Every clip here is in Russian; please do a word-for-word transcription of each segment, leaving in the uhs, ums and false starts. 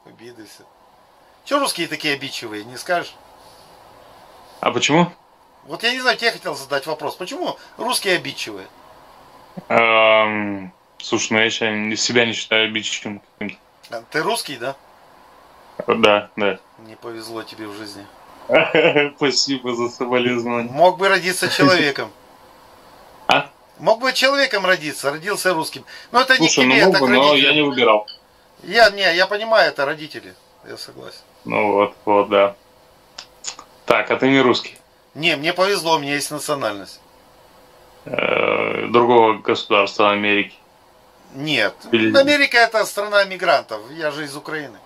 Обиды все. Че русские такие обидчивые, не скажешь? А почему? Вот я не знаю, тебе хотел задать вопрос. Почему русские обидчивые? Эм, слушай, ну я себя, себя не считаю обидчивым каким-то. А, ты русский, да? Да, да. Не повезло тебе в жизни. Спасибо за соболезнование. Мог бы родиться человеком. А? Мог бы человеком родиться, родился русским. Но это Слушай, не к тебе, ну мог это бы, к но родителям. я не выбирал. Я, не, я понимаю, это родители. Я согласен. Ну вот, вот, да. Так, а ты не русский? Не, мне повезло, у меня есть национальность. Э, другого государства Америки. Нет. Или- Америка это страна мигрантов. Я же из Украины.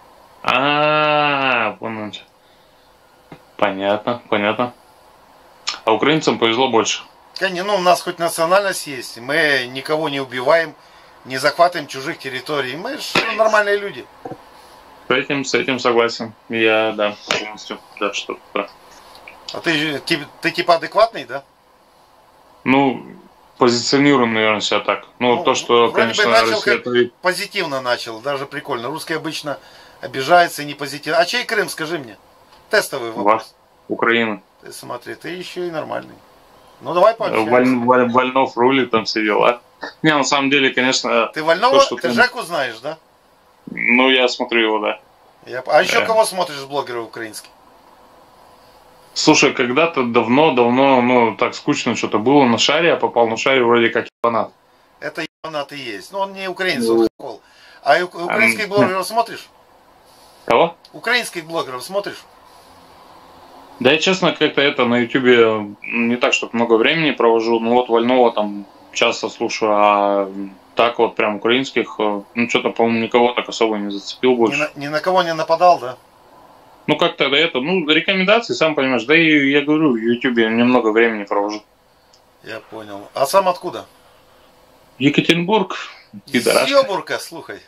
А, вон он. Понятно, понятно. А украинцам повезло больше. Конечно, ну у нас хоть национальность есть. Мы никого не убиваем, не захватываем чужих территорий. Мы же нормальные люди. С этим, с этим согласен. Я, да, полностью. Да, что да. А ты, ты, ты типа адекватный, да? Ну, позиционирую, наверное, себя так. Ну, Ну, то, что, вроде бы конечно, начал Россия как это... позитивно начал, даже прикольно. Русские обычно обижаются и не позитивно. А чей Крым, скажи мне? Тестовый вопрос. Вас, Украина. Ты смотри, ты еще и нормальный. Ну давай пообщаемся. Валь, Валь, Вольнов рулит, там все дела. Не, на самом деле, конечно... Ты Вольнова, то, что ты там- Жеку знаешь, да? Ну, я смотрю его, да. Я... А еще Да. кого смотришь из блогеров украинских? Слушай, когда-то давно-давно, ну, так скучно что-то было на шаре, я попал на шаре вроде как фанат. Это ебанат и есть. Но он не украинец, Ну. он хохол. А у- украинских Ам, блогеров смотришь? Кого? Украинских блогеров смотришь? Да я, честно, как-то это на Ютубе не так, чтобы много времени провожу. Ну, вот Вольного там часто слушаю, а так вот прям украинских, э, ну, что-то, по-моему, никого так особо не зацепил Ни больше. на, ни на кого не нападал, да? Ну, как-то это, ну, рекомендации, сам понимаешь. Да и я говорю, в Ютубе немного времени провожу. Я понял. А сам откуда? Екатеринбург, пидорашка. Ёбурка, слухай.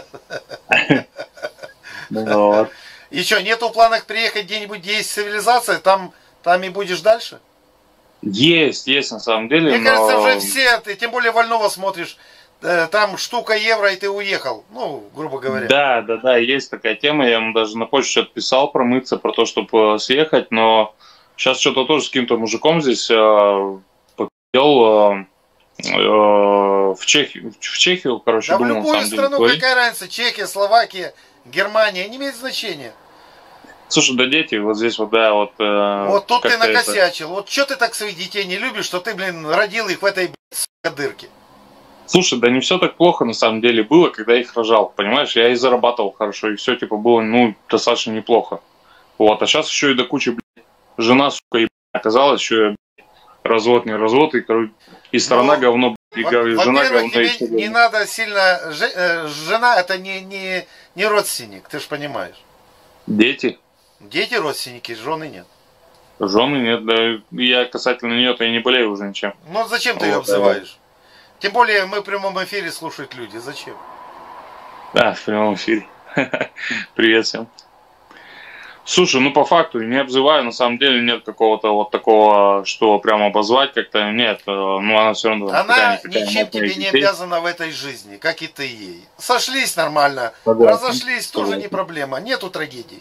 Вот. И что, нету в планах приехать где-нибудь, где есть цивилизация, там, там и будешь дальше? Есть, есть на самом деле, Мне но... кажется, уже все, ты тем более Вольного смотришь, э, там штука евро, и ты уехал. Ну, грубо говоря. Да, да, да, есть такая тема, я ему даже на почту что-то писал промыться, про то, чтобы съехать, но сейчас что-то тоже с каким-то мужиком здесь э, попил э, э, в, Чехию, в Чехию, короче, Да в думал, на любую самом деле, страну, говорить. какая разница, Чехия, Словакия, Германия, не имеет значения. Слушай, да дети, вот здесь вот, да, вот... э, Вот тут ты как-то это- накосячил. Вот что ты так своих детей не любишь, что ты, блин, родил их в этой, блин, сука, дырке. Слушай, да не все так плохо на самом деле было, когда я их рожал, понимаешь? Я и зарабатывал хорошо, и все типа было, ну, достаточно неплохо. Вот, а сейчас еще и до кучи, блядь, жена, сука, и оказалась, еще и, блядь, развод, не развод, и, короче, и страна Ну, говно, блядь, и Во- га- жена Во-первых, говно, и тебе всё не говно. надо сильно... же- э, Жена это не, не, не родственник, ты же понимаешь. Дети, Дети родственники, жены нет. жены нет, да, я касательно нее-то и не болею уже ничем. Ну зачем ты ее Вот, обзываешь? Тем более мы в прямом эфире слушают люди. Зачем? Да, в прямом эфире. Привет всем. Слушай, ну по факту не обзываю, на самом деле нет какого-то вот такого, что прям обозвать как-то, нет, э, ну она все равно Она такая-никакая, ничем мать моих тебе не детей. обязана в этой жизни, как и ты ей. Сошлись нормально, Согласен. разошлись, тоже Согласен. не проблема, нету трагедий.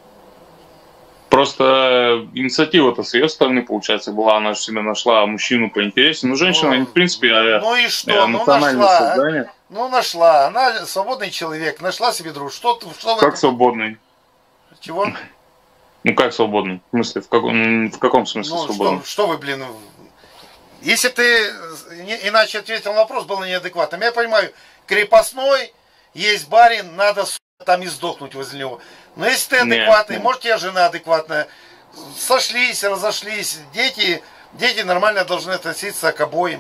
Просто инициатива-то с ее стороны, получается, была, она же себе нашла мужчину поинтереснее. Ну, женщина, Ну, в принципе, э, Ну и э, что? Ну национальное нашла. а? создание. Ну нашла. Она свободный человек, нашла себе друг. Что, ты- что в Как этом? свободный? Чего? Ну, как свободный? В смысле, в каком, в каком смысле Ну свободный? что, что вы, блин, если ты не- иначе ответил на вопрос, был неадекватным. Я понимаю, крепостной, есть барин, надо, сука, там и сдохнуть возле него. Но если ты Нет, адекватный, нет. может, у тебя жена адекватная, сошлись, разошлись, дети, дети нормально должны относиться к обоим.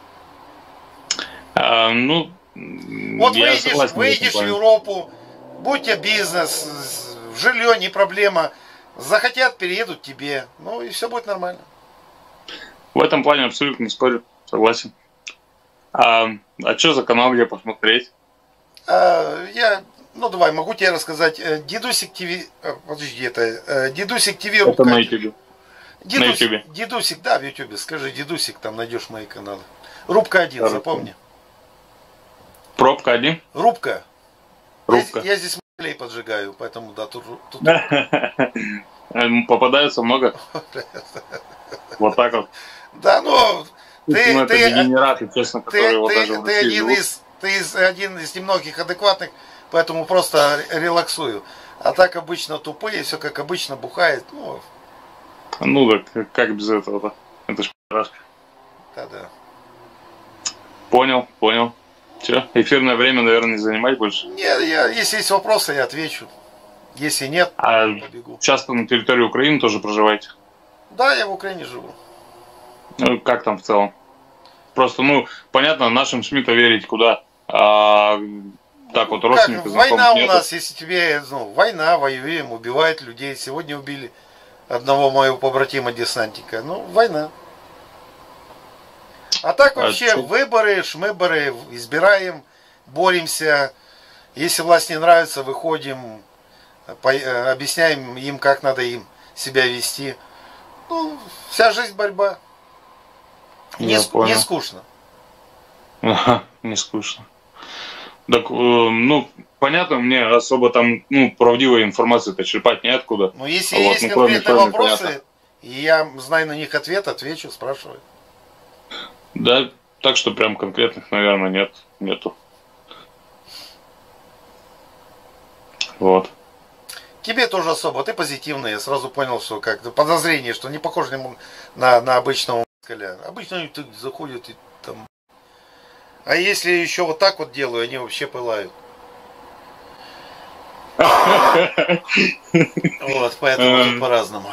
А, ну, Вот я выйдешь, согласен в этом выйдешь в плане. Европу, будь у тебя бизнес, жилье, не проблема. Захотят, переедут к тебе. Ну и все будет нормально. В этом плане абсолютно не спорю, согласен. А, а что за канал, где посмотреть? А, я, ну давай, могу тебе рассказать. Э, Дедусик ТВ, э, подожди, это э, Дедусик ТВ. Это рубка. на ютубе. Дедусик, на ютубе. Дедусик, да, в ютубе. Скажи Дедусик, там найдешь мои каналы. Рубка один, Хорошо. запомни. Пробка один? Рубка. Рубка. Я, я здесь плей поджигаю, поэтому да, тут... тут... Попадается много? Вот так вот. Да, ну... Ты, ну, ты, это дегенераты, честно, ты, которые вот ты, даже в ты, России один живут. из, ты из, один из немногих адекватных, поэтому просто релаксую. А так обычно тупые, все как обычно, бухает. Ну, ну да, как без этого-то? Это ж пи***шка. Да-да. Понял, понял. Че, эфирное время, наверное, не занимать больше? Нет, я, если есть вопросы, я отвечу. Если нет, а побегу. Часто на территории Украины тоже проживаете? Да, я в Украине живу. Ну, как там в целом? Просто, ну, понятно, нашим СМИ-то верить куда. А, так вот, родственники, как, война у нету. нас, если тебе, ну, война, воюем, убивают людей. Сегодня убили одного моего побратима-десантника. Ну, война. А так вообще а выборы, шмыборы, избираем, боремся. Если власть не нравится, выходим, по, объясняем им, как надо им себя вести. Ну, вся жизнь борьба. Не, не скучно. Ага, не скучно. Так, э, ну, понятно, мне особо там, ну, правдивой информации-то черпать неоткуда. Ну, если а есть вот, ну, конкретные кроме, вопросы, понятно. и я знаю на них ответ, отвечу, спрашиваю. Да, так что прям конкретных, наверное, нет, нету. Вот. Тебе тоже особо, ты позитивный, я сразу понял, что как подозрение, что не похож на, на обычного москаля. Обычно они заходят и там... А если еще вот так вот делаю, они вообще пылают. Вот, поэтому тут по-разному.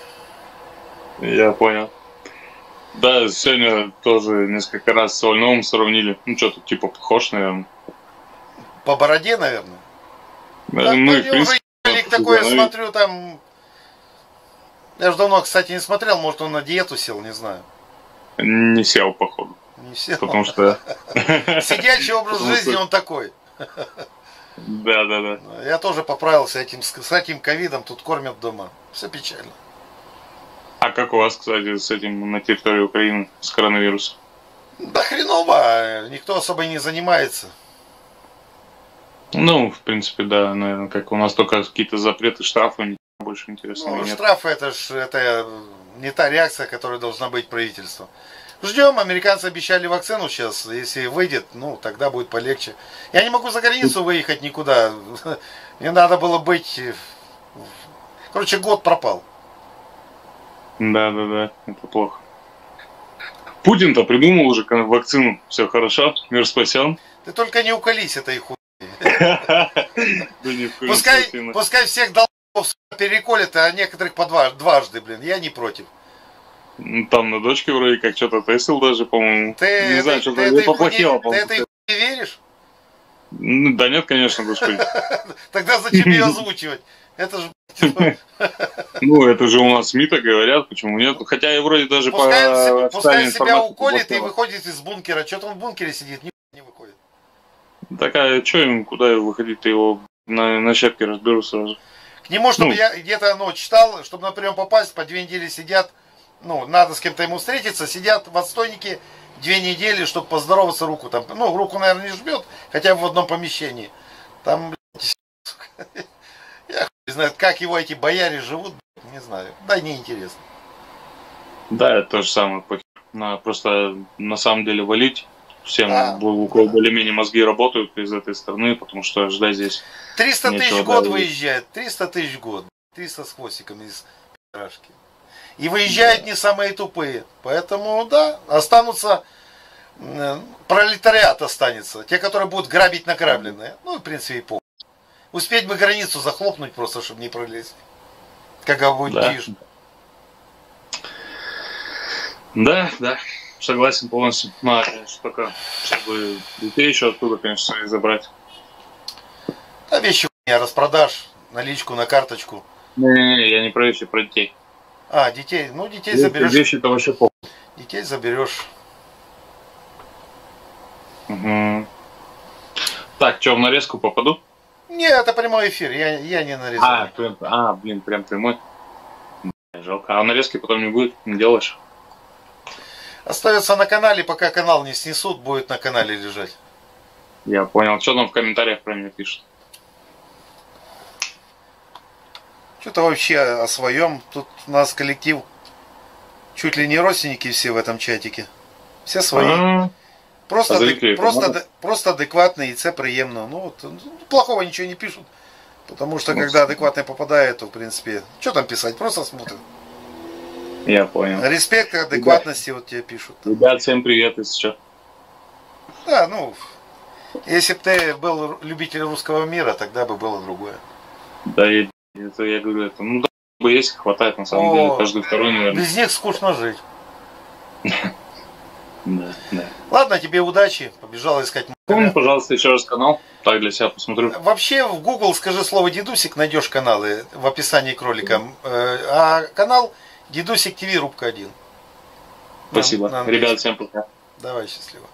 Я понял. Да, сегодня тоже несколько раз с Вольновым сравнили. Ну, что-то типа похож, наверное. По бороде, наверное? Да, ну, и в принципе, уже такое смотрю, там... Я же давно, кстати, не смотрел, может он на диету сел, не знаю. Не сел, походу. Не сел? Потому что... Сидячий образ жизни, он такой. Да, да, да. Я тоже поправился этим, с этим ковидом, тут кормят дома. Все печально. А как у вас, кстати, с этим на территории Украины, с коронавирусом? Да хреново, никто особо и не занимается. Ну, в принципе, да, наверное, как у нас только какие-то запреты, штрафы, больше интересного ну, нет. Штрафы это ж это не та реакция, которая должна быть правительством. Ждем, американцы обещали вакцину сейчас, если выйдет, ну, тогда будет полегче. Я не могу за границу выехать никуда, мне надо было быть, короче, год пропал. Да, да, да, это плохо. Путин-то придумал уже вакцину, все хорошо, мир спасен. Ты только не уколись этой хуй. Пускай, пускай всех долбов переколят, а некоторых по два, дважды, блин, я не против. Там на дочке вроде как что-то тестил даже, по-моему. Ты, не ты, знаю, что-то ты, поплохело, ты, ты этой хуй не веришь? Да нет, конечно, господи. Тогда зачем ее озвучивать? Это же... Ну, это же у нас СМИ-то говорят, почему нет? Хотя и вроде даже по... Пускай себя уколет и выходит из бункера. Что-то он в бункере сидит, не выходит. Так, а что им, куда выходить-то, его на, на щепки разберу сразу. К нему, чтобы ну, я где-то, ну, читал, чтобы на прием попасть, по две недели сидят, ну, надо с кем-то ему встретиться, сидят в отстойнике две недели, чтобы поздороваться, руку там, ну, руку, наверное, не жмет, хотя бы в одном помещении. Там, блядь, я не знаю, как его эти бояре живут, не знаю, да, неинтересно. Да, это то же самое, на, просто на самом деле валить. Всем, да, у кого да. более-менее мозги работают из этой страны, потому что ждать здесь... триста тысяч в год выезжает, триста тысяч в год, триста с хвостиком из пирожки. И выезжают да. не самые тупые, поэтому, да, останутся, пролетариат останется, те, которые будут грабить награбленные, ну, в принципе, и помню. Успеть бы границу захлопнуть просто, чтобы не пролезть, как будет да. тише. Да, да. Согласен полностью. Ну, а, конечно, только чтобы детей еще оттуда, конечно, забрать. Да, вещи хуйня, распродаж, наличку на карточку. Не-не-не, я не про вещи, про детей. А, детей, ну детей вещи, заберешь. Вещи-то вообще похуй. Детей заберешь. Угу. Так, что, в нарезку попаду? Нет, это прямой эфир, я, я не нарезаю. А, прям, а, блин, прям прямой. Жалко. А нарезки потом не будет, не делаешь? Остается на канале, пока канал не снесут, будет на канале лежать. Я понял. Что там в комментариях про меня пишут? Что-то вообще о своем. Тут у нас коллектив чуть ли не родственники все в этом чатике. Все свои. А-а-а. Просто, адек... просто, просто адекватные, и це приемно. Ну, вот, плохого ничего не пишут. Потому что, ну, когда адекватный попадает, то, в принципе, что там писать? Просто смотрят. Я понял. Респект, адекватности, ребят, вот тебе пишут. Ребят, всем привет, если что. Да, ну, если бы ты был любитель русского мира, тогда бы было другое. Да, и это я говорю, это, ну, да, есть, хватает, на самом О, деле, каждый второй, наверное. Без них скучно жить. Да, да. Ладно, тебе удачи. Побежал искать. Помни, пожалуйста, еще раз канал. Так для себя посмотрю. Вообще в Google скажи слово Дедусик, найдешь каналы в описании к роликам. А канал Дедусик ТВ, рубка один. Спасибо. Нам, нам Ребят, всем пока. Давай, счастливо.